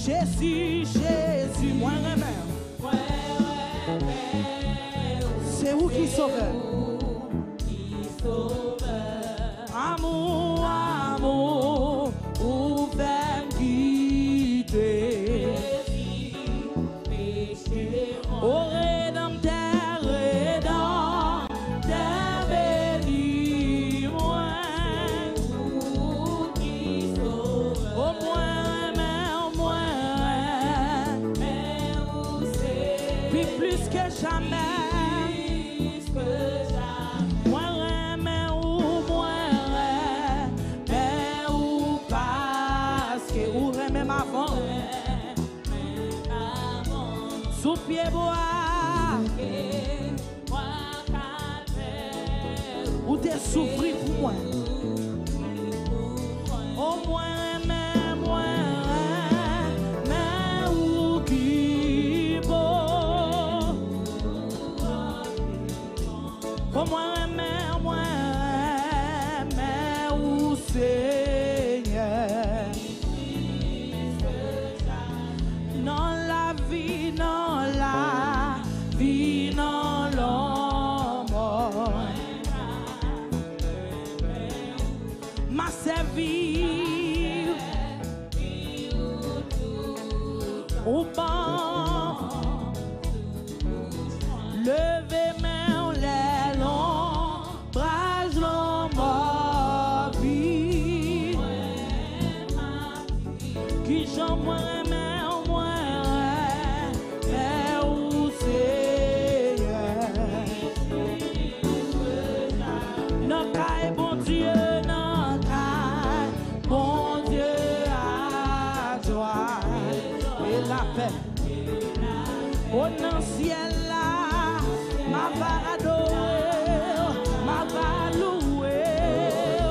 Jésus, Jésus, moi remets. C'est où qui sauve? Amour, amour, ouvert guidé. Au rédempteur, rédempteur, bénis-moi. Au moins, puis plus que jamais. Sous pied bois, où t'es souffri pour moi. Au moins, mais où qui beau. Au moins, mais où Seigneur. Non la vie, non la vie, non l'homme. Ma servie au banc, levez main les longs bras, l'homme vie qui j'en moi. Au ciel là, ma va adorer, ma va louer.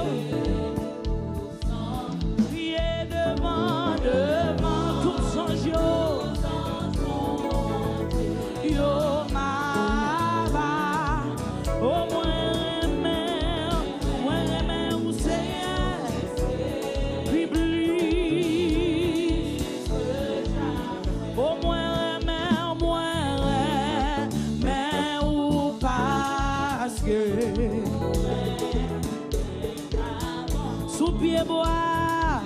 Prier devant tout son jour. Yo ma va, au moins où c'est, Bible, au moins. Sous pied bois,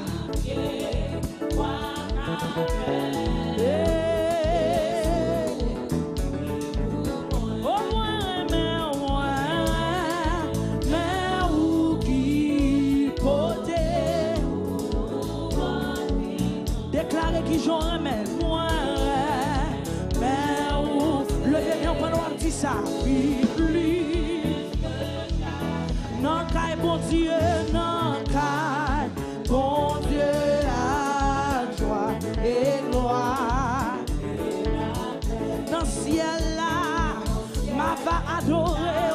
au moins, mais où qui côté déclarer qui j'en remets, moi, mais où le bien pendant petit ça, non, caille bon Dieu, non, caille bon Dieu, la joie et gloire. Dans le ciel là, ma va adorer.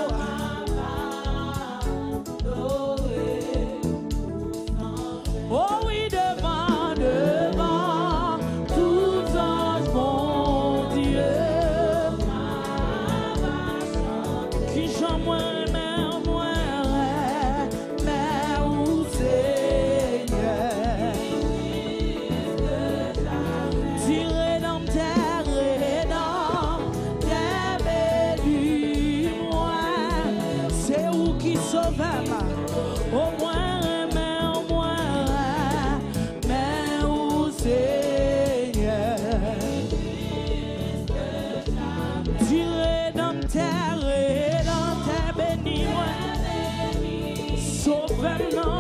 Oh oui, devant tous anges, mon Dieu, qui chante moi. Au moins, mais où Seigneur, tiré dans terre, bénis-moi, sauve-moi.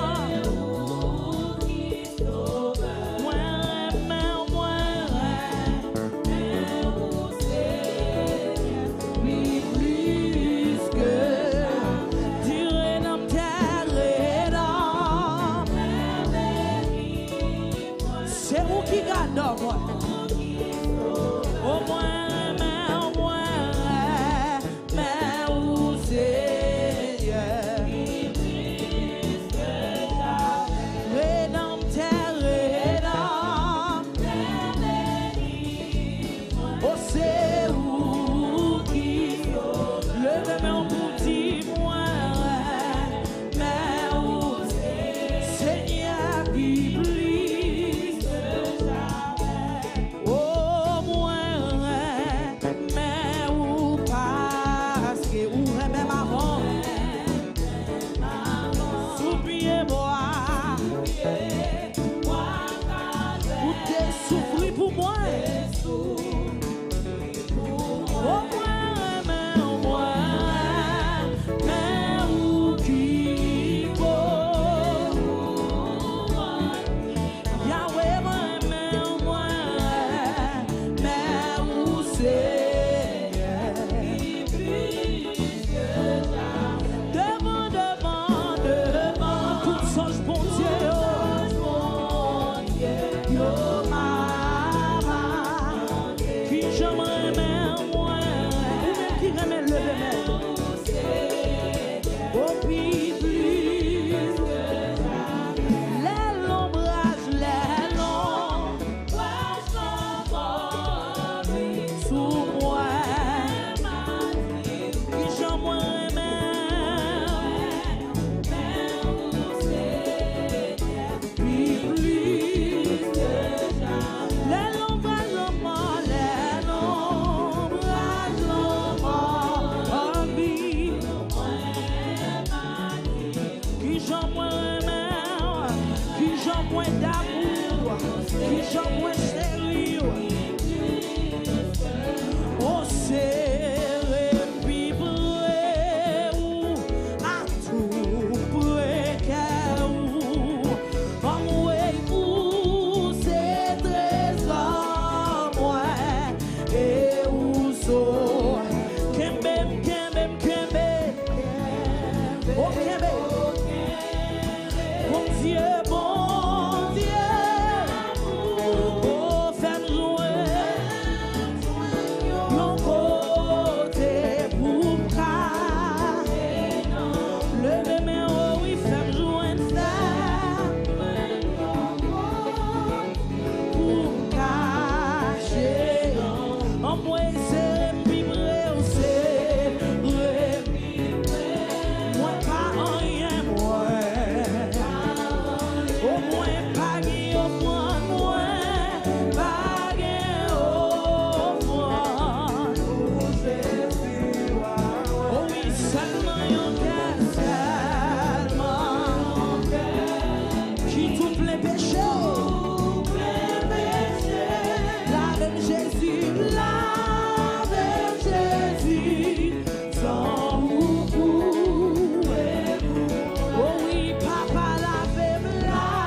Au moins, mais où Seigneur, rédempteur, oh c'est où qui le même pour dire moi, mais où Seigneur qui brise. souffrir pour moi. Oh, moi, mais où qui faut. Yahweh, moi, mais où c'est. Devant, pour songe bon Dieu. Yo, mama, qui j'aimerais moi, ou même qui remet le remède. Oh, puis plus, les l'ombrage, les longs, sous moi, qui j'aimerais puis plus. Les l'ombrage, qui j'en moins d'amour, qui j'en moins sérieux. Oh, c'est vivre à tout près où, où c'est trésor, moi, et où so, kembe, oh, kembe. Bon Dieu, oh, fais-moi jouer mon côté pour moi. Levez mes hauts, oui, fais-moi jouer ça pour cacher. En moi, c'est vibrer, c'est moi, pas rien, moi. Au moins, pas gué au moins, pas gué au moins. Oh oui, seulement yon cœur, seulement qui tout les péchés. Lave Jésus, sans beaucoup. Oh oui, papa, lave-moi.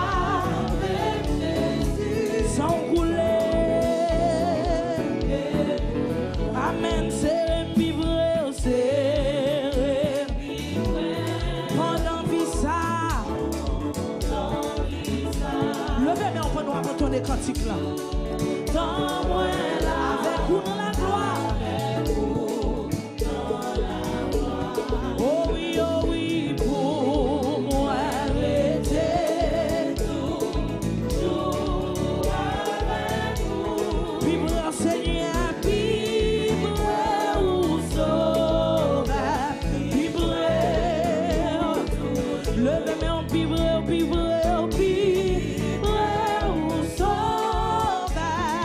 Sans couler. Amen, c'est vivre, c'est pendant vie ça. Levez, mais on peut nous abandonner cantique là. Dans moi là, avec vous dans la gloire. Oh oui, pour moi, arrêtez. Vivre, Seigneur, vivre ou sauver, vivre. Levez-moi en vivre ou sauver.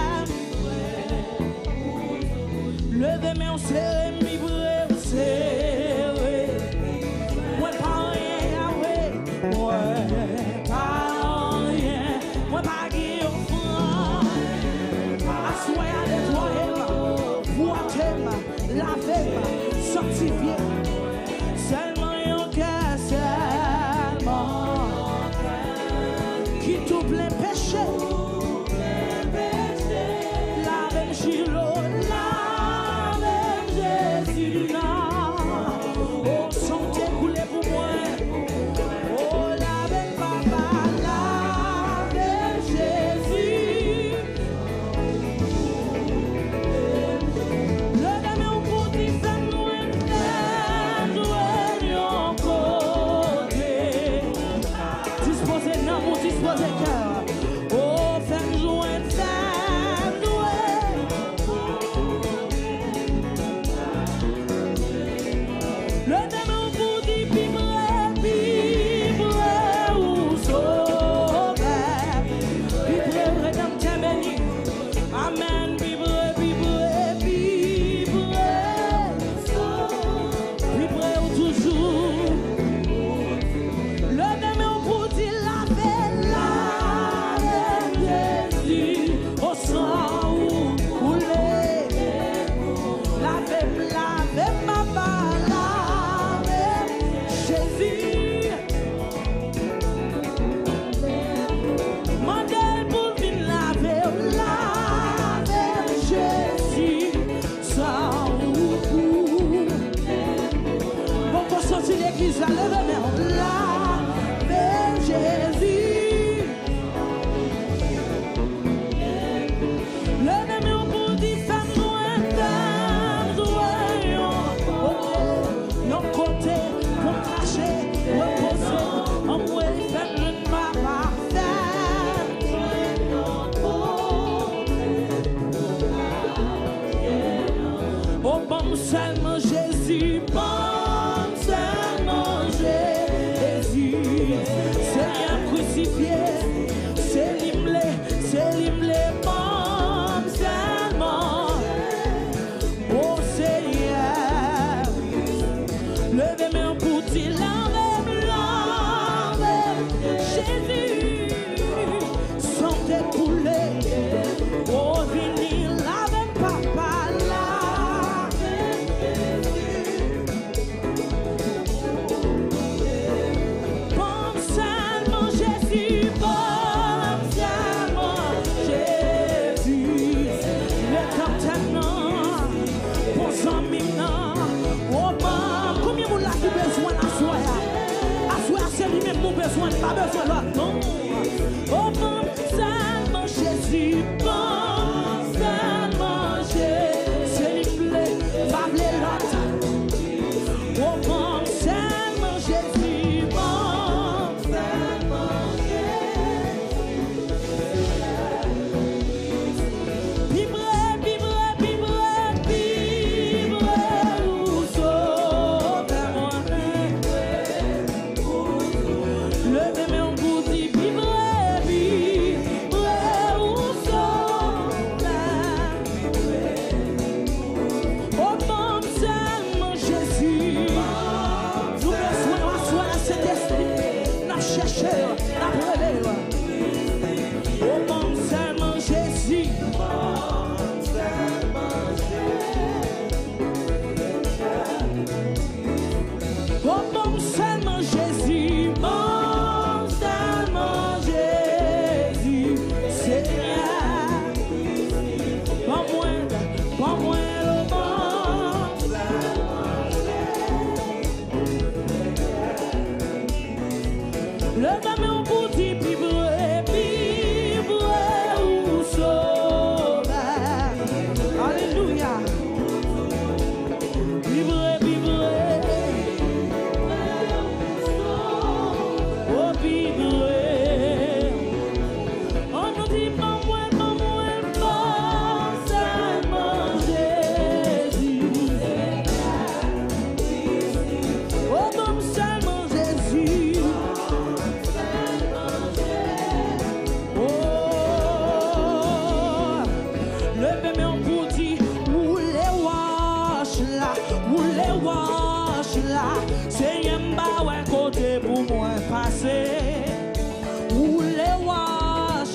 Levez-moi en serrer, vivre ou serrer. Moi pas rien, Yahweh. Moi pas rien. Moi pas gué au franc. Assoyez les toits, voitez-moi, lavez-moi, sanctifiez. Seulement yon cœur, seulement qui tout plein péché. Lavez Gilo, lavez Jésus là. Oh, santé coulé pour moi. Oh, lavez papa, lavez Jésus. Levez-moi au bout du femme, bon seulement Jésus, bon seulement Jésus. Seigneur crucifié, c'est l'imlé, bon seulement. Oh Seigneur, levez-moi pour dire Jésus, sans tête coulée, oh venir avec papa là. Bon seulement Jésus, bon seulement Jésus. Le temps maintenant, bon sang maintenant, oh bon, combien vous l'avez besoin d'asseoir? Asseoir, c'est lui-même mon besoin, pas besoin l'autre, non. Oh bon seulement Jésus, bon seulement Jésus. C'est lui-même, pas l'autre. Oh bon seulement Jésus, bon seulement Jésus. Vibre, ou sauve-moi. Levez-moi en vous dit, vibre, ou sauve-moi. Oh bon seulement Jésus. Nous besoin d'asseoir cet esprit, nous chercher, nous relever. Oh bon seulement Jésus. Oh bon seulement Jésus, bon seulement Jésus, Seigneur. Pas moins le bon. Levez-moi en vous dit, vibre, ou sauveur. Alléluia. Vibre. Oh, vibre. On nous dit, bon seulement Jésus. Oh, bon seulement Jésus. Oh, levez-moi en vous dit, où les wash là, Seigneur m'a ouais côté pour moi passer. Où les wash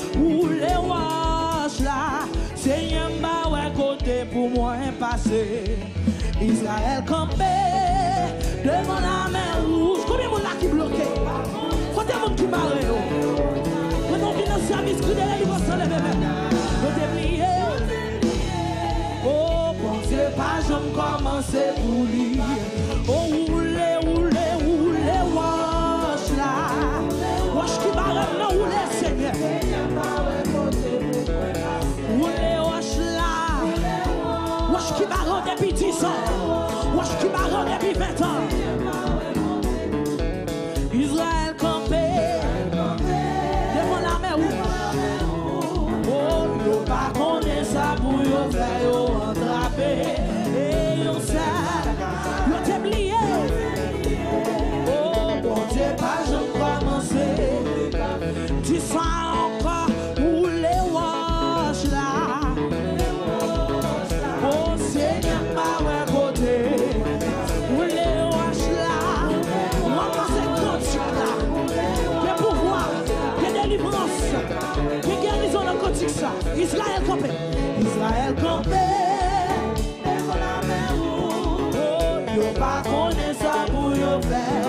là, Seigneur m'a ouais côté pour moi passer. Israël campé devant la mer rouge. Combien de monde là qui bloqué? Combien de monde qui marre? Quand on vient dans le service, crie de la livre sans lever même. Quand t'es plié. Oh, pensez pas, je me commence pour lui. Oh, roulez, wash là. Wash qui barre, non, roulez, Seigneur. Roulez, wash là. Wash qui barre depuis 10 ans. Wash qui barre depuis 20 ans. Israël campé devant la mer rouge. Oh, yo pas connaît ça pour yo faire yo attraper. Et yo ça, yo t'es plié. Oh, bon Dieu, pas je commencer. Tu sois encore pour les wash là. Oh, Seigneur, pas ouais côté. Pour les wash là. Moi, c'est quantique là. Quel pouvoir, quelle délivrance, quelle guérison dans le quantique ça. Israël campé. Israël campé. Devant la mer rouge. Oh, yo pas connaît ça pour yo faire.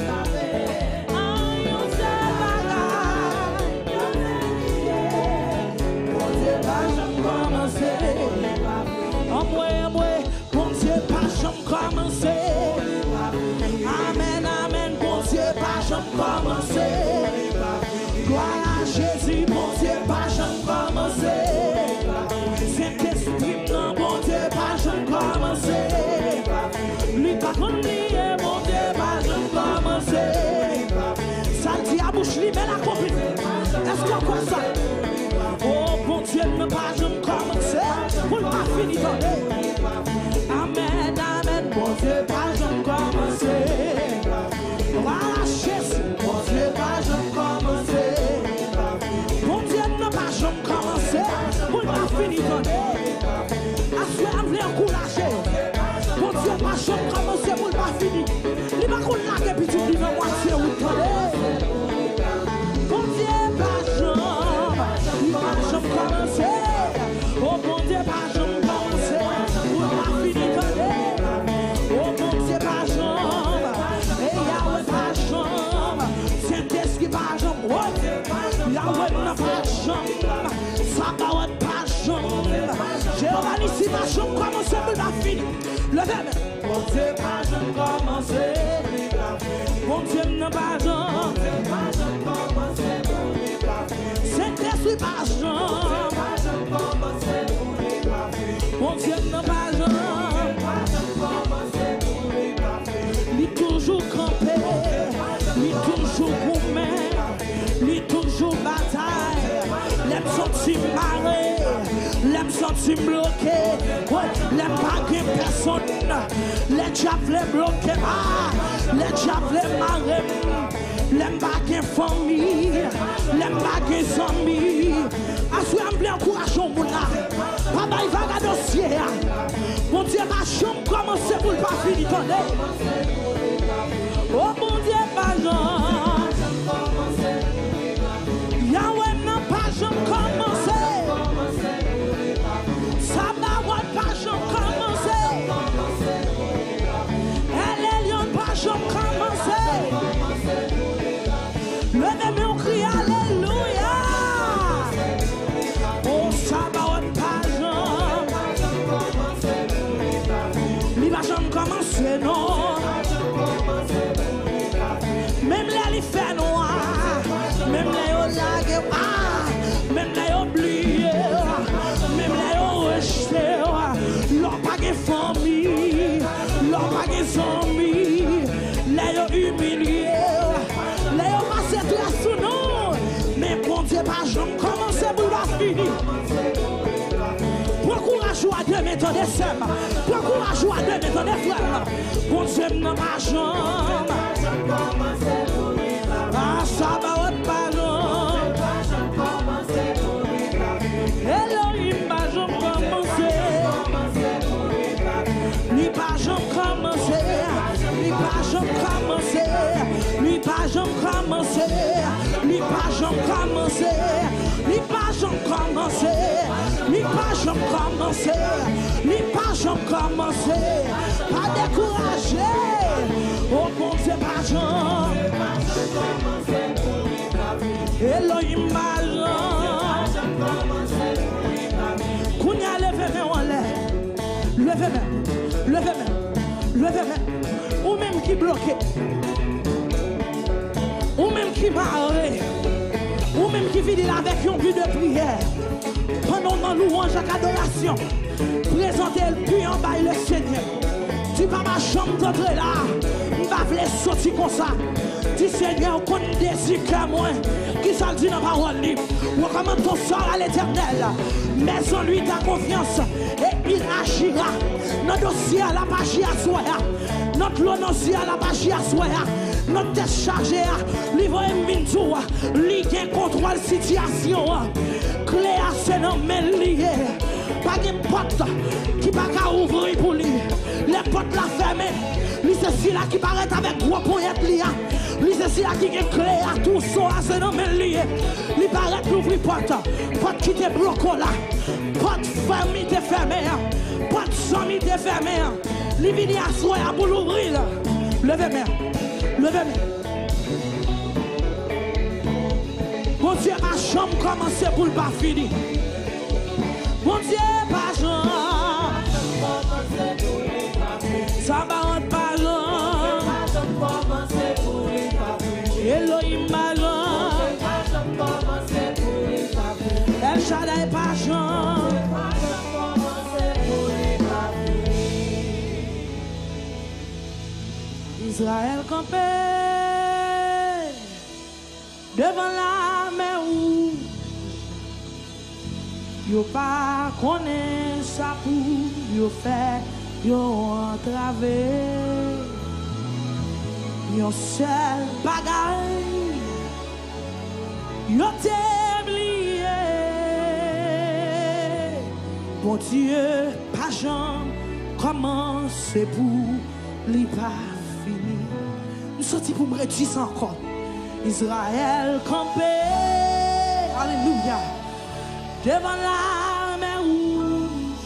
Bon Dieu, pas jamais commencer. Amen, bon Dieu, pas jamais commencer. Gloire à Jésus, bon Dieu, pas jamais commencer. Saint-Esprit, non, bon Dieu, pas jamais commencer. Lui, pas qu'on lie, bon Dieu, pas jamais commencer. Ça dit à bouche, lui, mais la copine. Est-ce qu'on croit ça? Oh, bon Dieu, ne pas jamais commencer. Pour ne pas finir. Amen. fini. Assoir, je vais encourager. Bon Dieu, pas jamais commencer pour pas fini. Il va qu'on l'a que puis tu dis va moitié ou bon Dieu, pas jamais. Il va jamais commencer. Oh bon Dieu, pas jamais commencer. Pour pas fini. Oh bon Dieu, pas jamais. Et Yahweh, pas jamais. Saint-Esprit, pas jamais. Yahweh, pas jamais. Sabaoth, pas jamais. Jéhovah Nissi, pas jamais commencer pour pas fini. Levez-moi. Bon Dieu, pas jamais commencer. Bon Dieu, n'a pas jamais. Saint-Esprit, pas jamais. Bon Dieu, n'a pas jamais. Il est toujours campé. Il est toujours gourmet. Il est toujours bataille. L'aime sentir marré. L'aime sentir bloqué. L'aime pas que personne. Les diables bloqués. Les diables marrés. L'aime pas que famille. L'aime pas que amis. Assois un blé encourageant mon là. Papa il va à dossier. Mon Dieu ma chambre commence pour le pas finir. Oh mon Dieu ma jambe. Yahweh n'a pas jamais commencé. Sabaoth pas jamais commencé. Elion pas jamais commencé. Levez-moi on crie alléluia. Oh Sabaoth pas jamais. Il va jamais commencer non. Même là il fait noir. Même là il lague. Même là il oublié. Même là il rejeté. L'on pas de famille. L'on pas de amis. Là il humilié. Là il passé tout sous nous. Mais bon Dieu pas jamais commencer pour la finir. Pour courage à deux méthodes de sème. Pour courage à deux méthodes de frères. Bon Dieu n'a pas jamais. Ah Sabaoth pas jamais. Elohim pas jamais commencé. Lui pas jamais commencé. Lui pas jamais commencé. Lui pas jamais commencé. Lui pas jamais commencé. Lui pas jamais commencé. Lui pas jamais commencé. Lui pas jamais commencé. Pas découragé. Oh mon Dieu pas jamais. Elohim pas jamais. Kounya levez-moi en l'air. Levez-moi. Levez-moi. Levez-moi. Ou même qui bloqué. Ou même qui marre. Ou même qui vit avec un but de prière. Pendant nos louanges et adoration. Présentez le puits en bas le Seigneur. Tu vas ma chambre d'entrer là. Je vais sortir comme ça. Dis Seigneur, qu'on désire que moi. Qui ça dit dans la parole. Ou comment ton sort à l'éternel. Mais en lui ta confiance. Et il agira. Notre dossier à la page à soi. Notre dossier à la page à soi. Notre tête chargée. Livre Mintou. Ligue contrôle situation. Clé à ce nom lié. Pas de porte qui va ouvrir pour lui. Les portes la fermées. Lui c'est là qui paraît avec gros poète lié. Lui c'est là qui est clé à tout ça. Ce nom lié. Lui paraît l'ouvrir porte. Porte qui te bloque là. Porte famille te fermée. Porte famille te fermée. Lui vient à soi pour l'ouvrir. Levez-moi. Levez-moi. Mon Dieu, ma chambre commence pour le pas fini. Mon Dieu, pas Jean. Sabaoth pas Jean. Elohim pas Jean. El Shaddai pas Jean. Israël campé devant la mer rouge. Yo pas connaît ça pour yo faire yo entravé. Yo seul bagaille yo t'oublié. Bon Dieu, pas jamais commencer pour lui pas fini. Nous sortis pour me redire ça encore. Israël campé, alléluia, devant la mer rouge.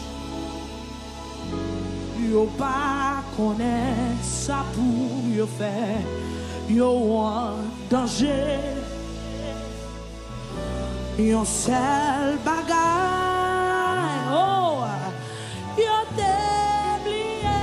Yo pas connaît ça pour yo faire, yo en danger. Yon seul bagay, oh, yo t'oublié.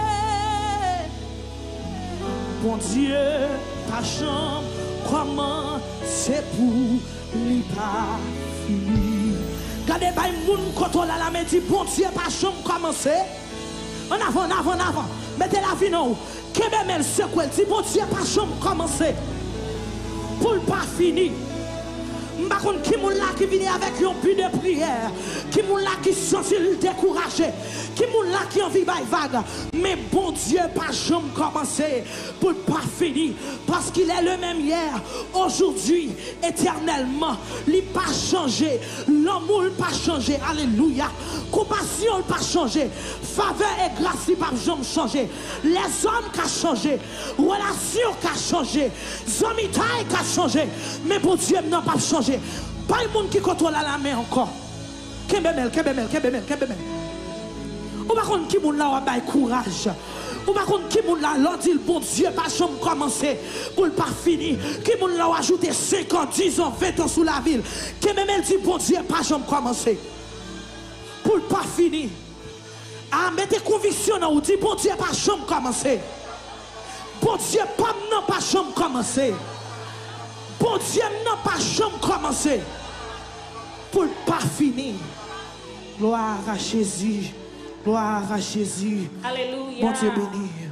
Bon Dieu, ta chambre, comment c'est pour lui pas fini. Gardez pas moun contrôle la main, dit bon Dieu, ta chambre, comment c'est. En avant, en avant, en avant. Mettez la vie non. Kebemel secoué, dit bon Dieu, ta chambre, comment c'est. Pour le pas fini. M'bakon qui moun la qui vient avec un but de prière, qui moun la qui senti découragé, qui moun la qui envie bail vague, mais bon Dieu pas jamais commencer pour pas finir parce qu'il est le même hier, aujourd'hui, éternellement, il pas changé, l'amour pas changé, alléluia, compassion pas changé, faveur et grâce il pas jamais changé, les hommes qui ont changé, relation qui ont changé, zamitaille qui a changé, mais bon Dieu n'a pas changé. Pas le monde qui contrôle la main encore. Kebemel. Ou pas contre qui moun la ou bail courage. Ou pas contre qui moun la l'on dit bon Dieu pas jamais commencer pour le pas fini. Qui moun la ou ajouter 5 ans, 10 ans, 20 ans sous la ville. Kebemel dit bon Dieu pas jamais commencer pour le pas fini. Ah mettez conviction dans ou dit bon Dieu pas jamais commencer. Bon Dieu pas jamais commencer. Bon Dieu n'a pas jamais commencé pour ne pas finir. Gloire à Jésus. Gloire à Jésus. Alléluia. Bon Dieu béni.